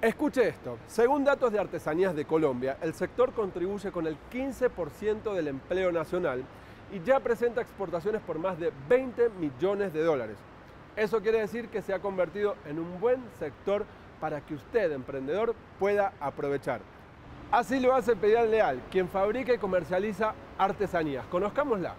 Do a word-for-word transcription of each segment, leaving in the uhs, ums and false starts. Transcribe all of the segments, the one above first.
Escuche esto, según datos de Artesanías de Colombia, el sector contribuye con el quince por ciento del empleo nacional y ya presenta exportaciones por más de veinte millones de dólares. Eso quiere decir que se ha convertido en un buen sector para que usted, emprendedor, pueda aprovechar. Así lo hace Pedial Leal, quien fabrica y comercializa artesanías. Conozcámosla.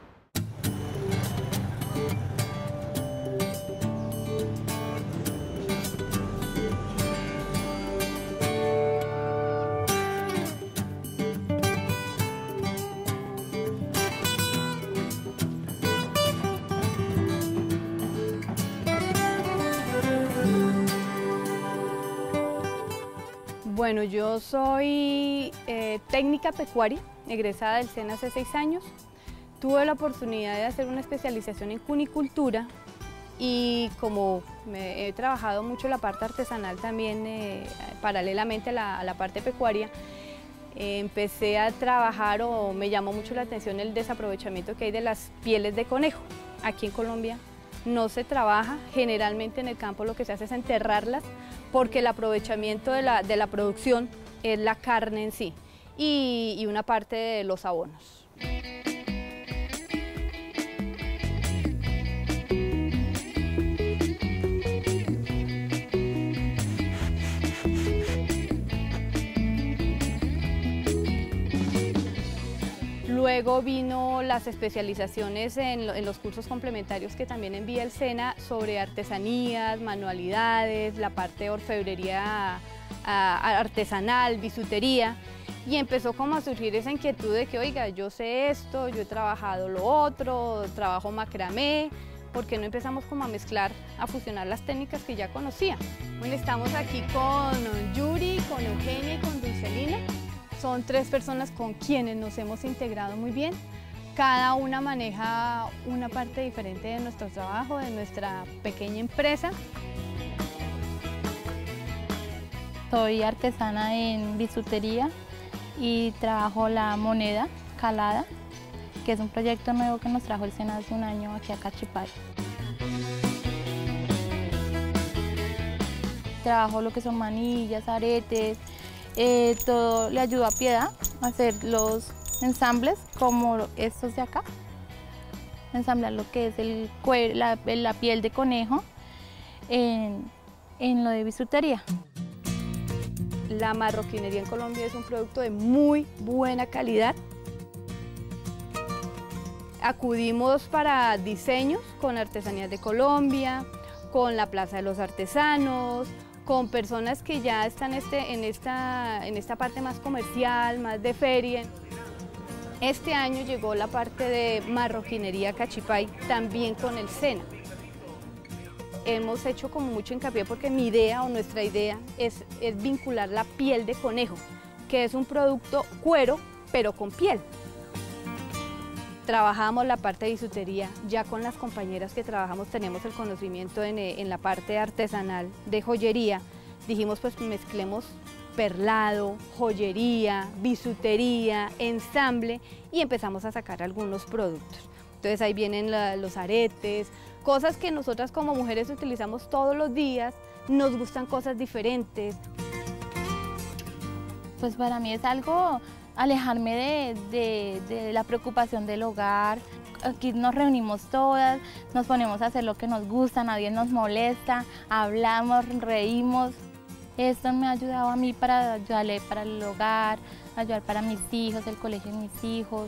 Bueno, yo soy eh, técnica pecuaria, egresada del SENA hace seis años. Tuve la oportunidad de hacer una especialización en cunicultura y como me, he trabajado mucho la parte artesanal también, eh, paralelamente a la, a la parte pecuaria, eh, empecé a trabajar o me llamó mucho la atención el desaprovechamiento que hay de las pieles de conejo. Aquí en Colombia no se trabaja, generalmente en el campo lo que se hace es enterrarlas, porque el aprovechamiento de la, de la producción es la carne en sí y, y una parte de los abonos. Luego vino las especializaciones en, en los cursos complementarios que también envía el SENA sobre artesanías, manualidades, la parte de orfebrería a, artesanal, bisutería, y empezó como a surgir esa inquietud de que, oiga, yo sé esto, yo he trabajado lo otro, trabajo macramé, ¿por qué no empezamos como a mezclar, a fusionar las técnicas que ya conocía? Bueno, estamos aquí con Yuri, con Eugenia y con Dulcelina. Son tres personas con quienes nos hemos integrado muy bien. Cada una maneja una parte diferente de nuestro trabajo, de nuestra pequeña empresa. Soy artesana en bisutería y trabajo la moneda calada, que es un proyecto nuevo que nos trajo el SENA hace un año aquí a Cachipay. Trabajo lo que son manillas, aretes. Eh, todo le ayudo a Piedad a hacer los ensambles como estos de acá, ensamblar lo que es el cuero, la, la piel de conejo en, en lo de bisutería. La marroquinería en Colombia es un producto de muy buena calidad. Acudimos para diseños con Artesanías de Colombia, con la Plaza de los Artesanos, con personas que ya están este, en, esta, en esta parte más comercial, más de feria. Este año llegó la parte de marroquinería Cachipay, también con el SENA. Hemos hecho como mucho hincapié porque mi idea o nuestra idea es, es vincular la piel de conejo, que es un producto cuero, pero con piel. Trabajamos la parte de bisutería, ya con las compañeras que trabajamos tenemos el conocimiento en, en la parte artesanal de joyería. Dijimos pues mezclemos perlado, joyería, bisutería, ensamble y empezamos a sacar algunos productos. Entonces ahí vienen la, los aretes, cosas que nosotras como mujeres utilizamos todos los días, nos gustan cosas diferentes. Pues para mí es algo alejarme de, de, de la preocupación del hogar. Aquí nos reunimos todas, nos ponemos a hacer lo que nos gusta, nadie nos molesta, hablamos, reímos. Esto me ha ayudado a mí para ayudarle para el hogar, ayudar para mis hijos, el colegio de mis hijos.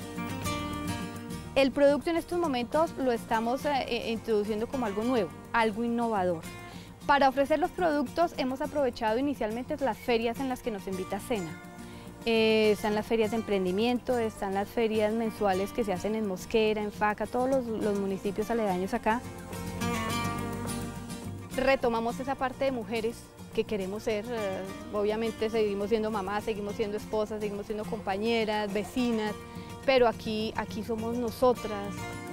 El producto en estos momentos lo estamos eh, introduciendo como algo nuevo, algo innovador. Para ofrecer los productos hemos aprovechado inicialmente las ferias en las que nos invita SENA. Eh, están las ferias de emprendimiento, están las ferias mensuales que se hacen en Mosquera, en Faca, todos los, los municipios aledaños acá. Retomamos esa parte de mujeres que queremos ser, eh, obviamente seguimos siendo mamás, seguimos siendo esposas, seguimos siendo compañeras, vecinas, pero aquí, aquí somos nosotras.